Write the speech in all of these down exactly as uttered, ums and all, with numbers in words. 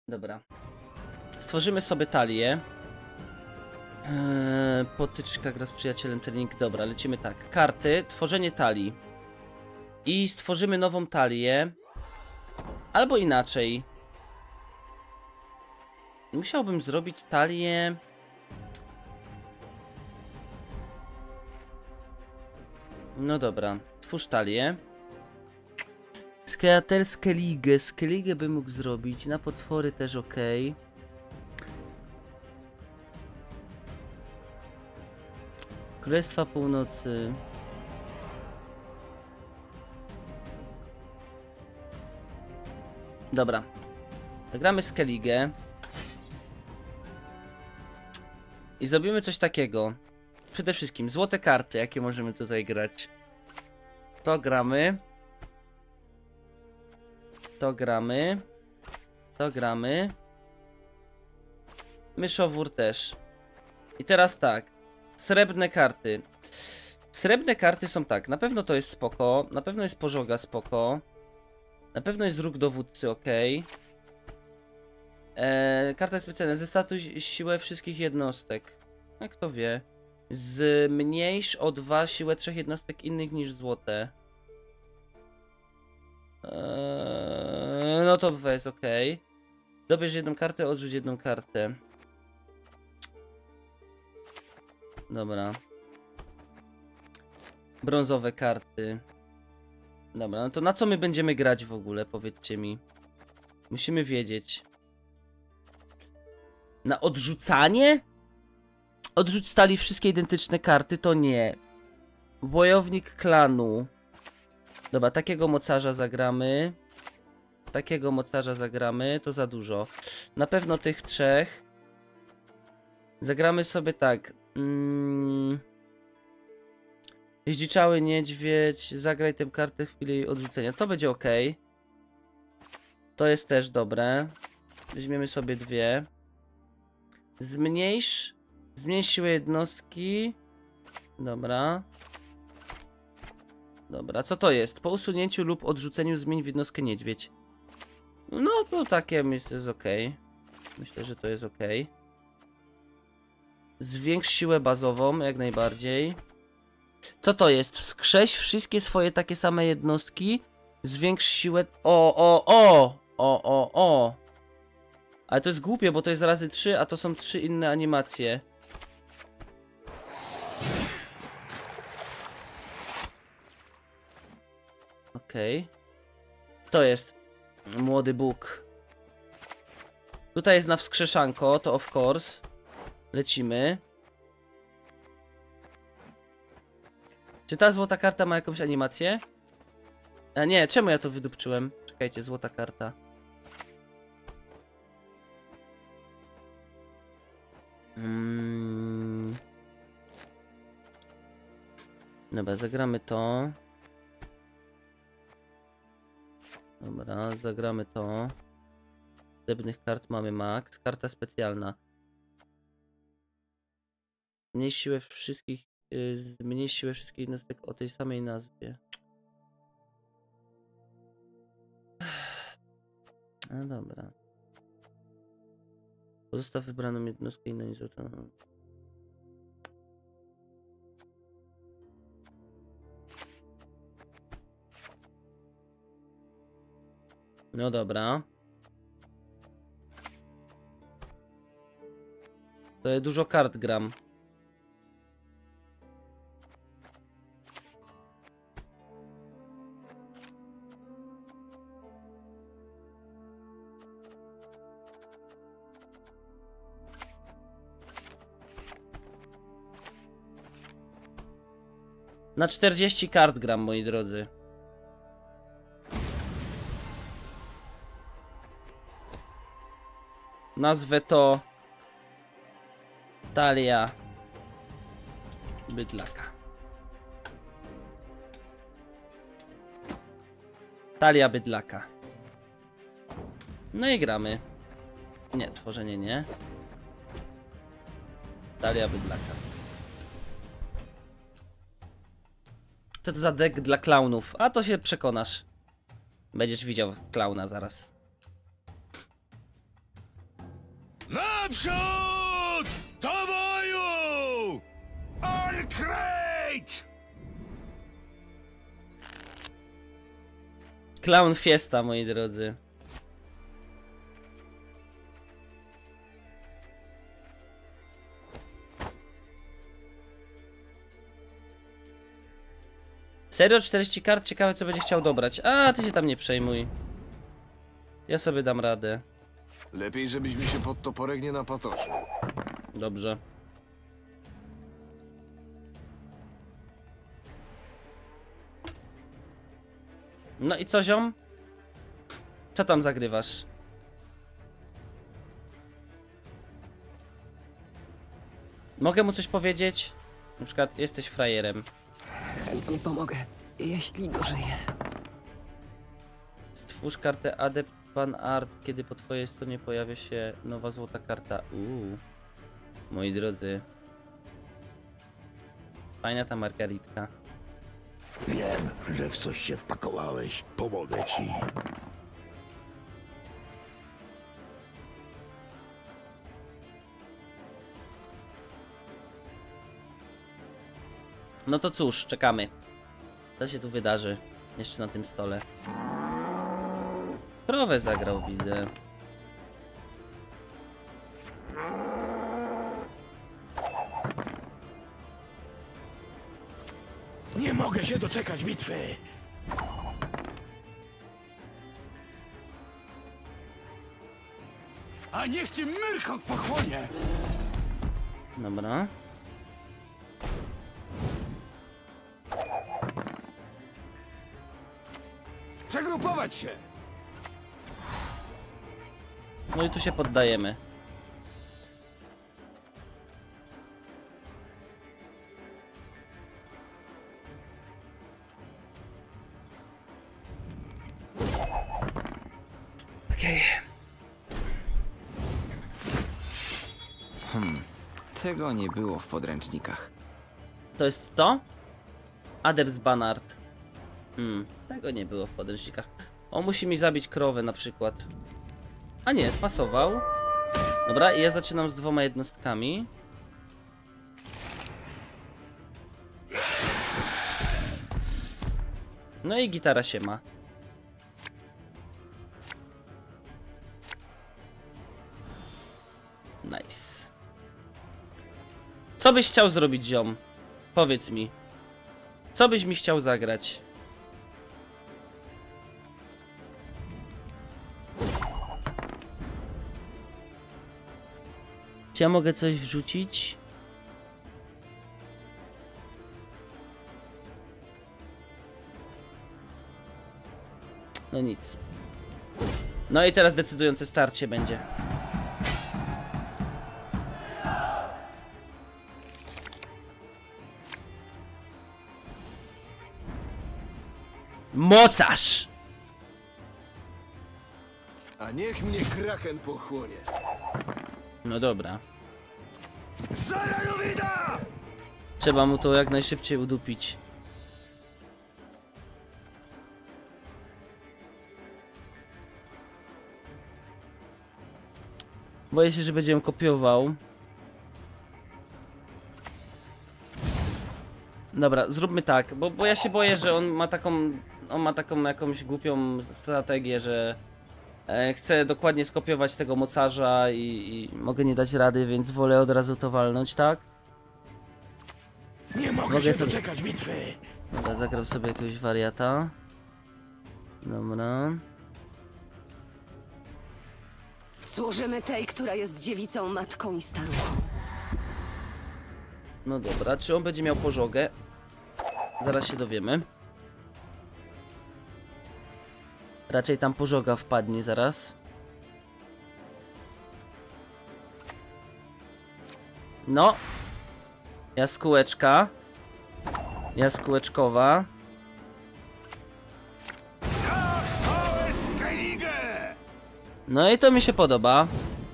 Dobra. Stworzymy sobie talię. Eee, potyczka gra z przyjacielem, trening. Dobra, lecimy tak. Karty, tworzenie talii. I stworzymy nową talię. Albo inaczej. Musiałbym zrobić talię... No dobra, twórz talię. Skater Skellige. Skellige bym mógł zrobić. Na potwory też ok. Królestwa Północy. Dobra. Zagramy Skellige. I zrobimy coś takiego. Przede wszystkim złote karty, jakie możemy tutaj grać. To gramy. To gramy. To gramy. Myszowór też. I teraz tak. Srebrne karty. Srebrne karty są tak. Na pewno to jest spoko. Na pewno jest pożoga spoko. Na pewno jest róg dowódcy ok. Eee, karta specjalna. Zestatuj siłę wszystkich jednostek. Jak to wie? Zmniejsz o dwa siłę trzech jednostek innych niż złote. Eee, no to jest ok. Dobierz jedną kartę, odrzuć jedną kartę. Dobra. Brązowe karty. Dobra, no to na co my będziemy grać w ogóle? Powiedzcie mi. Musimy wiedzieć. Na odrzucanie? Odrzuć stali wszystkie identyczne karty, to nie. Wojownik klanu. Dobra, takiego mocarza zagramy. Takiego mocarza zagramy, to za dużo. Na pewno tych trzech. Zagramy sobie tak. Mm. Jeździczały niedźwiedź. Zagraj tę kartę w chwili jej odrzucenia. To będzie ok. To jest też dobre. Weźmiemy sobie dwie. Zmniejsz. Zmniejsz siłę jednostki. Dobra. Dobra, co to jest? Po usunięciu lub odrzuceniu zmień w jednostkę niedźwiedź. No to takie myślę, że jest ok. Myślę, że to jest ok. Zwiększ siłę bazową, jak najbardziej. Co to jest? Wskrześ wszystkie swoje takie same jednostki. Zwiększ siłę... O, o, o! O, o, o! Ale to jest głupie, bo to jest razy trzy, a to są trzy inne animacje. Okej. Okay. To jest młody Bóg. Tutaj jest na wskrzeszanko, to of course. Lecimy. Czy ta złota karta ma jakąś animację? A nie, czemu ja to wydupczyłem? Czekajcie, złota karta. Hmm. Dobra, zagramy to. Dobra, zagramy to. Srebrnych kart mamy max. Karta specjalna. Zmniejsz siłę wszystkich. Yy, zmniejsz siłę wszystkich jednostek o tej samej nazwie. No dobra. Pozostaw wybraną jednostkę i na nie złotą. No dobra. To ja dużo kart gram. Na czterdzieści kart gram, moi drodzy. Nazwę to talia bydlaka. Talia bydlaka. No i gramy. Nie, tworzenie nie. Talia bydlaka. Co to za deck dla klaunów? A to się przekonasz. Będziesz widział klauna zaraz. Naprzód! Do boju! Alkrejt! Clown Fiesta, moi drodzy. Serio? czterdzieści kart? Ciekawe, co będzie chciał dobrać. A, ty się tam nie przejmuj. Ja sobie dam radę. Lepiej, żebyśmy się pod toporek nie napatoczył. Dobrze. No i co, ziom? Co tam zagrywasz? Mogę mu coś powiedzieć? Na przykład, jesteś frajerem. Chętnie pomogę, jeśli dożyję. Stwórz kartę Adept Pan Art, kiedy po twojej stronie pojawia się nowa złota karta. Uuu. Moi drodzy. Fajna ta margaritka. Wiem, że w coś się wpakowałeś. Pomogę ci. No to cóż, czekamy. Co się tu wydarzy jeszcze na tym stole? Krowę zagrał, widzę. Nie mogę się doczekać bitwy. A niech cię Myrchok pochłonie! Dobra. Przegrupować się! No i tu się poddajemy. Okej. Hmm, tego nie było w podręcznikach. To jest to? Adept Banart. Hmm, tego nie było w podręcznikach. On musi mi zabić krowę na przykład. A nie, spasował. Dobra, i ja zaczynam z dwoma jednostkami. No i gitara się ma. Nice. Co byś chciał zrobić, ziom? Powiedz mi. Co byś mi chciał zagrać? Czy ja mogę coś wrzucić? No nic. No i teraz decydujące starcie będzie. Mocarz! A niech mnie Kraken pochłonie. No dobra. Zaradowida! Trzeba mu to jak najszybciej udupić. Boję się, że będzie ją kopiował. Dobra, zróbmy tak, bo, bo ja się boję, że on ma taką, on ma taką jakąś głupią strategię, że e, chce dokładnie skopiować tego mocarza i, i mogę nie dać rady, więc wolę od razu to walnąć, tak? Nie mogę, Mogę się sobie- doczekać bitwy. Dobra, zagrał sobie jakiegoś wariata. Dobra. Służymy tej, która jest dziewicą, matką i staruchą. No dobra, czy on będzie miał pożogę? Zaraz się dowiemy. Raczej tam pożoga wpadnie zaraz. No. Jaskółeczka. Jaskółeczkowa. Całe Skellige! No i to mi się podoba.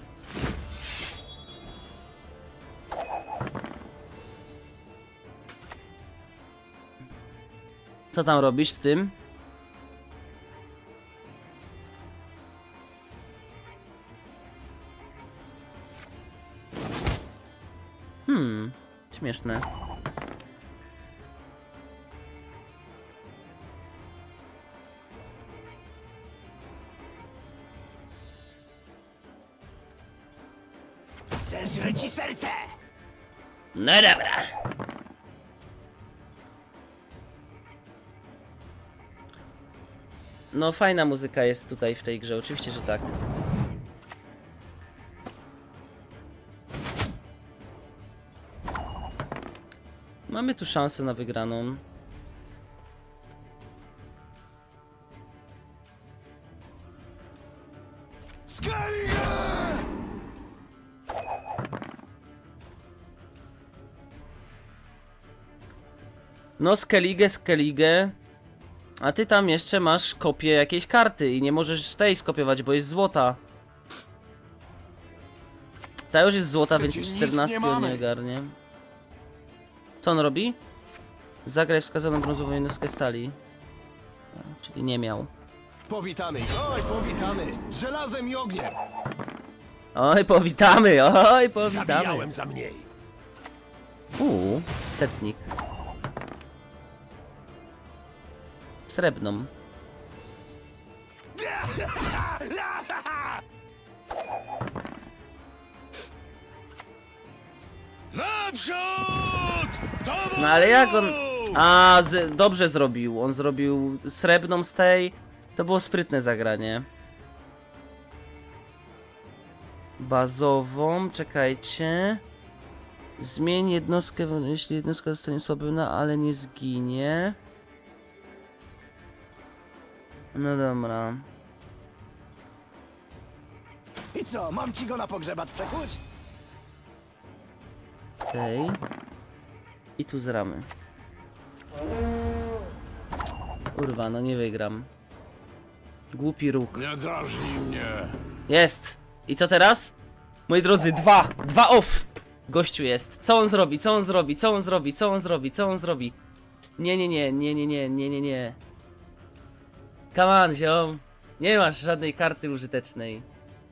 Co tam robisz z tym? Hmm, śmieszne. Zeżre ci serce! No dobra. No fajna muzyka jest tutaj w tej grze, oczywiście, że tak. Mamy tu szansę na wygraną. Skellige! No Skellige, Skellige. A ty tam jeszcze masz kopię jakiejś karty i nie możesz tej skopiować, bo jest złota. Ta już jest złota, więc Przecież nic czternastki nie on mamy. nie ogarnie. Co on robi? Zagraj wskazaną brązową jednostkę stali. A, czyli nie miał. Powitamy ich. Oj, powitamy! Żelazem i ogniem! Oj, powitamy, oj, powitamy. Zabijałem za mniej. Uuu, setnik. Srebrną. Naprzód! No ale jak on... A, z... dobrze zrobił. On zrobił srebrną z tej. To było sprytne zagranie. Bazową, czekajcie. Zmień jednostkę, jeśli jednostka zostanie słabiona, ale nie zginie. No dobra. I co, mam ci go na pogrzebacz przekuć? Tej. I tu z ramy. Kurwa, no nie wygram. Głupi róg. Nie drażnij mnie. Jest! I co teraz? Moi drodzy, dwa! Dwa off! Gościu jest. Co on zrobi? Co on zrobi? Co on zrobi? Co on zrobi? Co on zrobi? Nie, nie, nie, nie, nie, nie, nie, nie, nie. Come on, ziom. Nie masz żadnej karty użytecznej.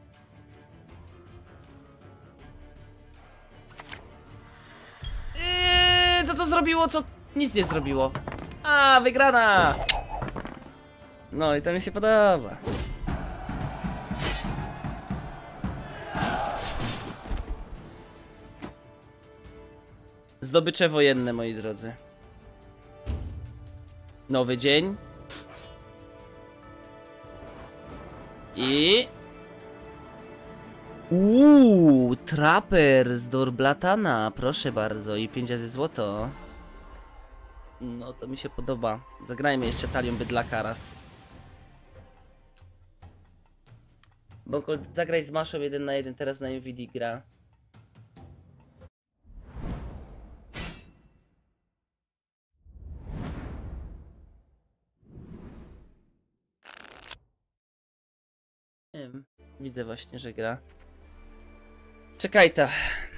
Eee, co to zrobiło? Co? Nic nie zrobiło. A, wygrana! No i to mi się podoba. Zdobycze wojenne, moi drodzy. Nowy dzień. I... Uuu, traper z Dorblatana, proszę bardzo, i pięć razy złoto. No to mi się podoba. Zagrajmy jeszcze talią bydlaka raz. Bąko, zagraj z Maszą jeden na jeden, teraz na Nvidia gra. Nie wiem, widzę właśnie, że gra. Czekaj ta.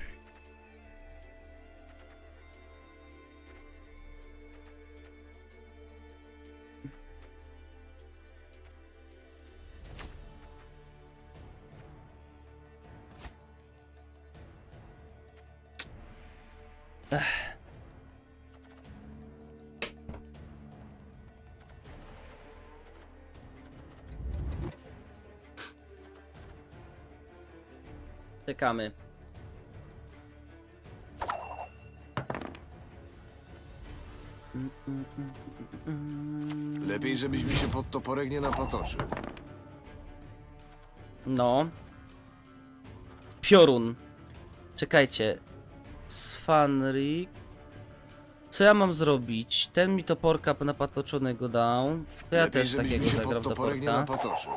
Ech. Czekamy. Lepiej, żebyś mi się pod toporek nie napatoczył. No. Piorun. Czekajcie. Svanrik. Co ja mam zrobić? Ten mi toporka napatoczonego dał. To ja Lepiej, też żebyś takiego mi się zagram pod toporek nie toporka. napatoczył.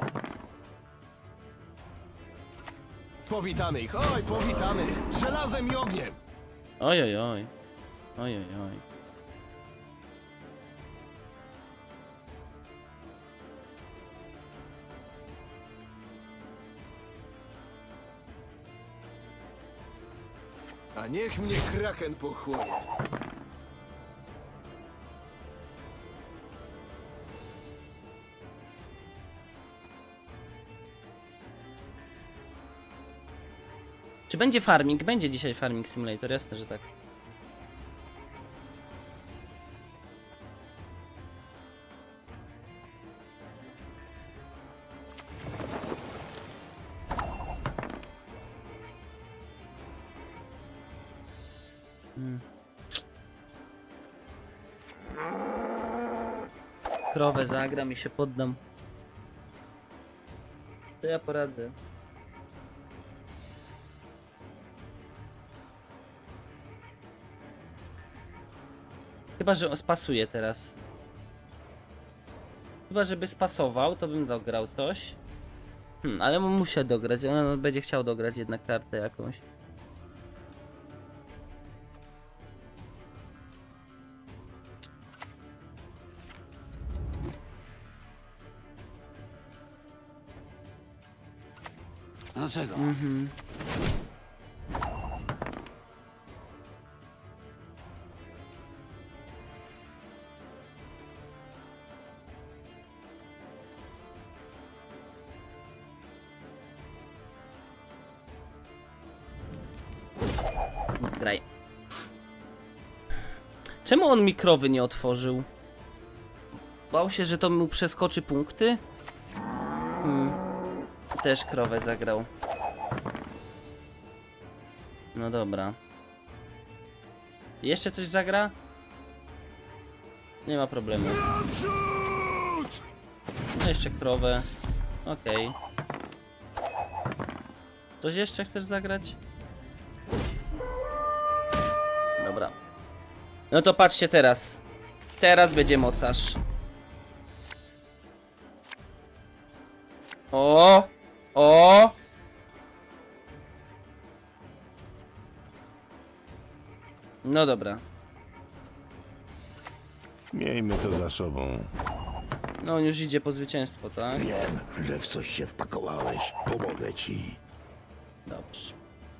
Powitamy ich. Oj, powitamy! Żelazem i ogniem! Oj, oj, oj. Oj, oj, oj. A niech mnie kraken pochłonie. Czy będzie farming? Będzie dzisiaj farming simulator, jasne, że tak. Hmm. Krowę zagram i się poddam. To ja poradzę. Chyba, że on spasuje teraz. Chyba, żeby spasował, to bym dograł coś. Hmm, ale muszę dograć, on będzie chciał dograć jednak kartę jakąś. Dlaczego? Mhm. Graj. Czemu on mi krowy nie otworzył? Bał się, że to mu przeskoczy punkty? Hmm. Też krowę zagrał. No dobra. Jeszcze coś zagra? Nie ma problemu. No jeszcze krowę. Okej. Okay. Coś jeszcze chcesz zagrać? Dobra. No to patrzcie teraz. Teraz będzie mocarz. O! O! No dobra. Miejmy to za sobą. No on już idzie po zwycięstwo, tak? Wiem, że w coś się wpakowałeś. Pomogę ci. Dobrze.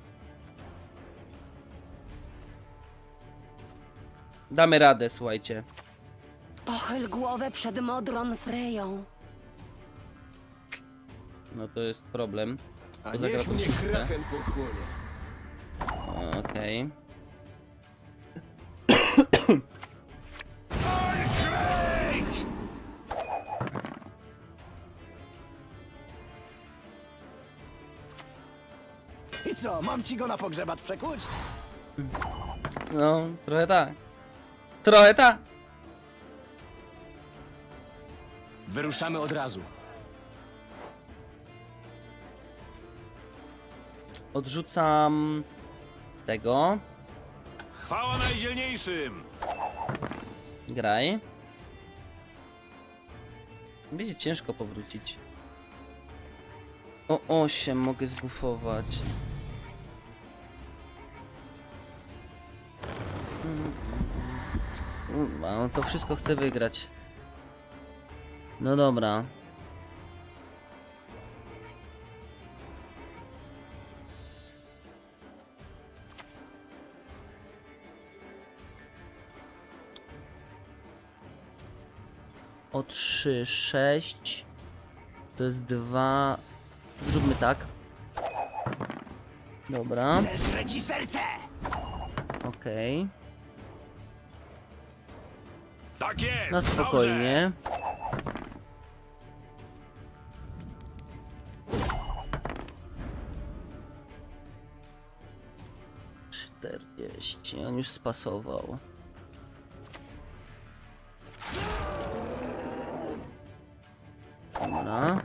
Damy radę, słuchajcie. Pochyl głowę przed Modron Freją. No to jest problem. A Bo zagra niech tą mnie szóstkę. kraken pochłonie. Okej. I co, mam ci go na pogrzebacz przekuć? No, trochę tak. Trochę tak. Wyruszamy od razu. Odrzucam tego. Chwała najdzielniejszym! Graj. Będzie ciężko powrócić. O osiem mogę zbufować. Kurwa, on to wszystko chce wygrać. No dobra. O trzy, sześć. To jest dwa. Zróbmy tak. Dobra. Zeżrę ci serce! Okej. Tak jest! Na spokojnie. czterdzieści. On już spasował. Dobra.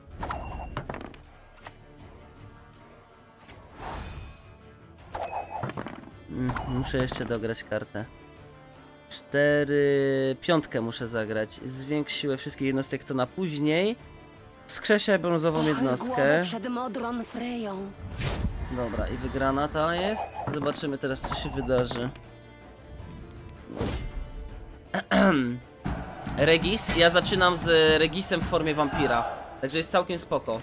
Mm, Muszę jeszcze dograć kartę. Cztery... Piątkę muszę zagrać. Zwiększ siłę wszystkich jednostek to na później. Wskrzeszę brązową Pochyl głowę jednostkę. przed Modron Freją. Dobra, i wygrana ta jest. Zobaczymy teraz, co się wydarzy. Regis. Ja zaczynam z Regisem w formie wampira. Także jest całkiem spoko.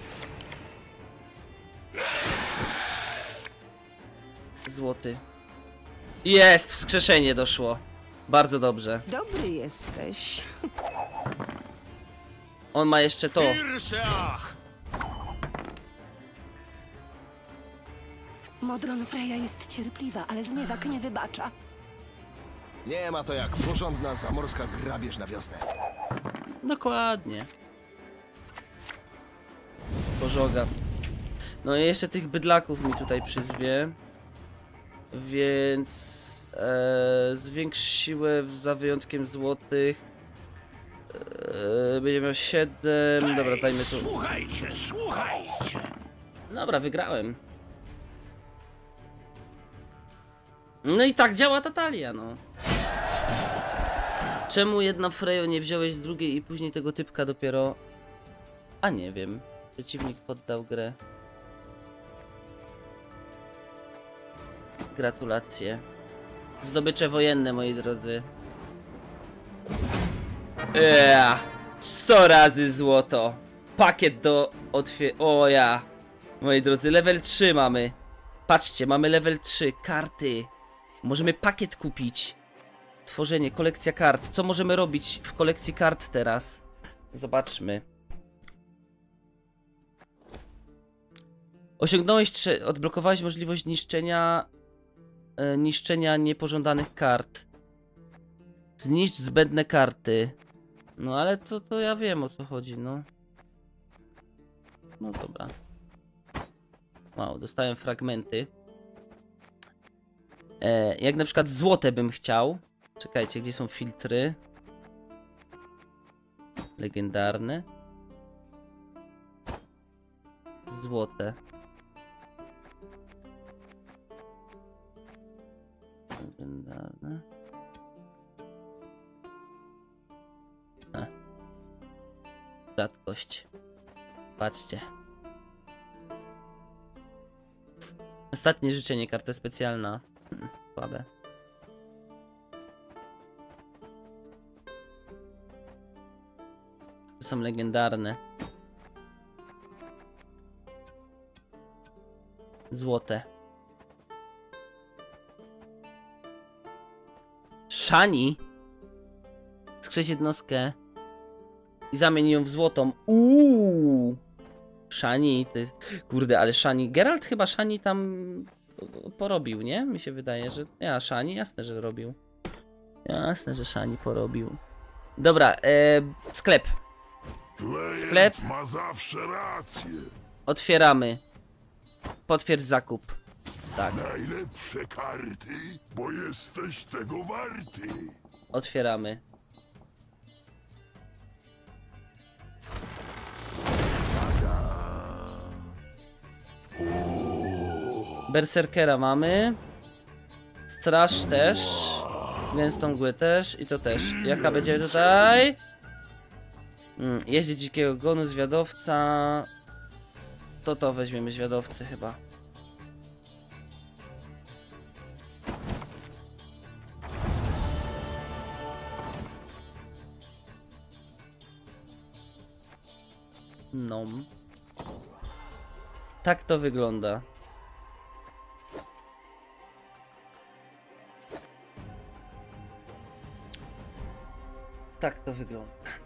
Złoty. Jest! Wskrzeszenie doszło. Bardzo dobrze. Dobry jesteś. On ma jeszcze to. Irszach! Modron Freya jest cierpliwa, ale zniewak nie wybacza. Nie ma to jak porządna zamorska grabież na wiosnę. Dokładnie. Pożoga. No i jeszcze tych bydlaków mi tutaj przyzwie. Więc... E, zwiększ siłę za wyjątkiem złotych. E, będzie miał siedem. Dobra, dajmy tu. Słuchajcie, słuchajcie. Dobra, wygrałem. No i tak działa ta talia, no. Czemu jedna Frejo nie wziąłeś drugiej i później tego typka dopiero... A nie wiem. Przeciwnik poddał grę. Gratulacje. Zdobycze wojenne, moi drodzy. Eee, sto razy złoto. Pakiet do otwier... O ja. Moi drodzy, level trzy mamy. Patrzcie, mamy level trzy. Karty. Możemy pakiet kupić. Tworzenie, kolekcja kart. Co możemy robić w kolekcji kart teraz? Zobaczmy. Osiągnąłeś, trze- odblokowałeś możliwość niszczenia e, niszczenia niepożądanych kart. Zniszcz zbędne karty. No ale to, to ja wiem, o co chodzi, no. No dobra. Wow, dostałem fragmenty. E, jak na przykład złote bym chciał. Czekajcie, gdzie są filtry? Legendarne. Złote. Legendarne. A. Rzadkość. Patrzcie. Ostatnie życzenie, karta specjalna. Hmm, słabe. To są legendarne. Złote. Shani. Skrzeć jednostkę i zamień ją w złotą. Uuu. Shani to jest... Kurde, ale Shani... Geralt chyba Shani tam porobił, nie? Mi się wydaje, że... Ja, Shani, jasne, że robił. Jasne, że Shani porobił. Dobra, e... sklep. Sklep. Ma zawsze rację. Otwieramy. Potwierdź zakup. Tak, Najlepsze karty, bo jesteś tego warty. otwieramy. Berserkera mamy. Straż też. Gęstą mgłę też. I to też. Jaka będzie tutaj? Hmm, jeździ dzikiego gonu, zwiadowca. To to weźmiemy zwiadowcę chyba. No. Tak to wygląda. Tak to wygląda.